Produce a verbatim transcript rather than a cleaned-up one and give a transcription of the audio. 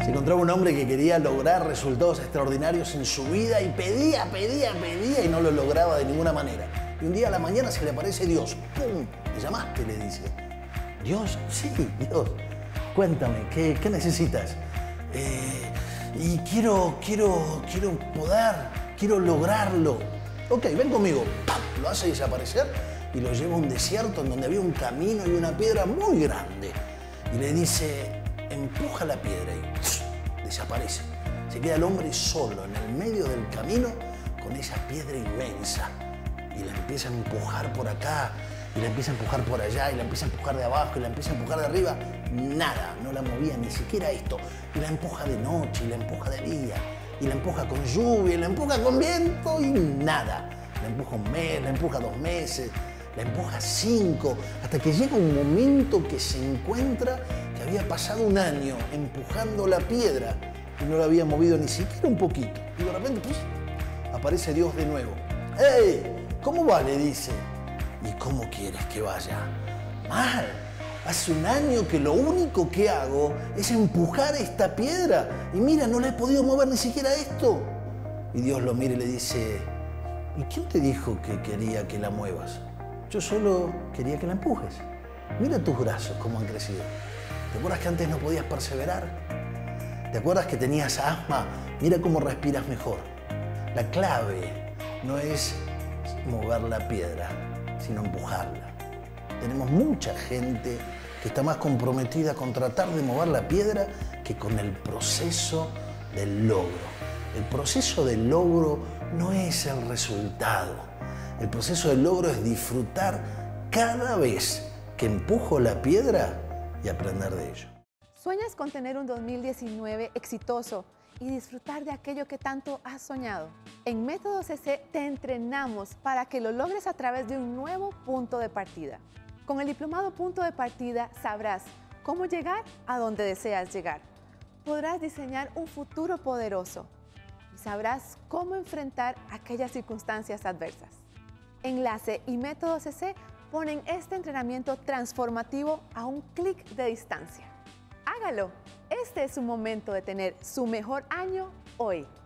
Se encontraba un hombre que quería lograr resultados extraordinarios en su vida y pedía, pedía, pedía y no lo lograba de ninguna manera. Y un día a la mañana se le aparece Dios. ¡Pum! ¿Le llamaste? Le dice. ¿Dios? Sí, Dios. Cuéntame, ¿qué, qué necesitas? Eh, y quiero, quiero, quiero poder, quiero lograrlo. Ok, ven conmigo. ¡Pam! Lo hace desaparecer y lo lleva a un desierto en donde había un camino y una piedra muy grande. Y le dice, empuja la piedra y ¡pss! Desaparece. Se queda el hombre solo en el medio del camino con esa piedra inmensa. Y la empieza a empujar por acá, y la empieza a empujar por allá, y la empieza a empujar de abajo, y la empieza a empujar de arriba. Nada, no la movía ni siquiera esto. Y la empuja de noche, y la empuja de día, y la empuja con lluvia, y la empuja con viento, y nada. La empuja un mes, la empuja dos meses, la empuja cinco, hasta que llega un momento que se encuentra que había pasado un año empujando la piedra y no la había movido ni siquiera un poquito. Y de repente, pues, aparece Dios de nuevo. ¡Hey! ¿Cómo va? Le dice. ¿Y cómo quieres que vaya? Mal. Hace un año que lo único que hago es empujar esta piedra. Y mira, no la he podido mover ni siquiera esto. Y Dios lo mira y le dice, ¿y quién te dijo que quería que la muevas? Yo solo quería que la empujes. Mira tus brazos, cómo han crecido. ¿Te acuerdas que antes no podías perseverar? ¿Te acuerdas que tenías asma? Mira cómo respiras mejor. La clave no es mover la piedra, sino empujarla. Tenemos mucha gente que está más comprometida con tratar de mover la piedra que con el proceso del logro. El proceso del logro no es el resultado. El proceso del logro es disfrutar cada vez que empujo la piedra y aprender de ello. ¿Sueñas con tener un dos mil diecinueve exitoso y disfrutar de aquello que tanto has soñado? En Método C C te entrenamos para que lo logres a través de un nuevo punto de partida. Con el diplomado Punto de Partida sabrás cómo llegar a donde deseas llegar. Podrás diseñar un futuro poderoso y sabrás cómo enfrentar aquellas circunstancias adversas. Enlace y Método C C ponen este entrenamiento transformativo a un clic de distancia. ¡Hágalo! Este es su momento de tener su mejor año hoy.